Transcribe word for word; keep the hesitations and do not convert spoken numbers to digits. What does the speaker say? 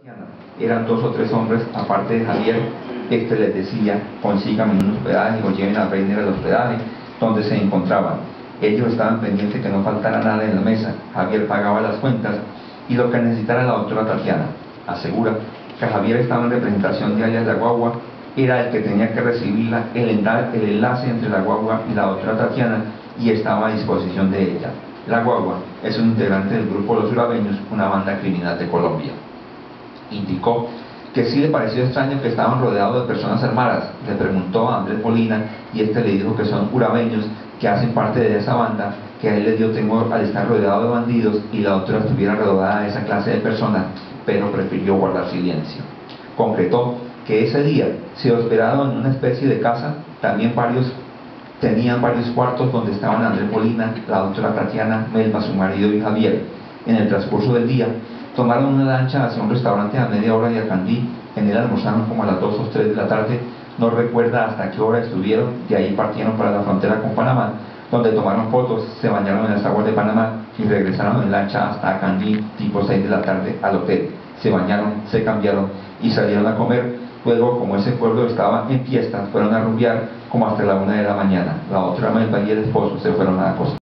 Eran dos o tres hombres, aparte de Javier. Este les decía: consíganme un hospedaje o lleven a Reiner al hospedaje donde se encontraban. Ellos estaban pendientes que no faltara nada en la mesa. Javier pagaba las cuentas y lo que necesitara la doctora Tatiana. Asegura que Javier estaba en representación de alias La Guagua, era el que tenía que recibirla, el, el enlace entre La Guagua y la doctora Tatiana, y estaba a disposición de ella. La Guagua es un integrante del grupo Los Urabeños, una banda criminal de Colombia. Indicó que sí le pareció extraño que estaban rodeados de personas armadas. Le preguntó a Andrés Molina y este le dijo que son urabeños, que hacen parte de esa banda, que a él le dio temor al estar rodeado de bandidos y la doctora estuviera rodeada de esa clase de personas, pero prefirió guardar silencio. Concretó que ese día se hospedaron en una especie de casa, también varios tenían varios cuartos donde estaban Andrés Molina, la doctora Tatiana, Melba, su marido y Javier. En el transcurso del día tomaron una lancha hacia un restaurante a media hora de Acandí. En él almorzaron como a las dos o tres de la tarde, no recuerda hasta qué hora estuvieron. De ahí partieron para la frontera con Panamá, donde tomaron fotos, se bañaron en las aguas de Panamá y regresaron en lancha hasta Acandí tipo seis de la tarde al hotel. Se bañaron, se cambiaron y salieron a comer. Luego, como ese pueblo estaba en fiesta, fueron a rumbear como hasta la una de la mañana. La otra Melba y el esposo se fueron a acostar.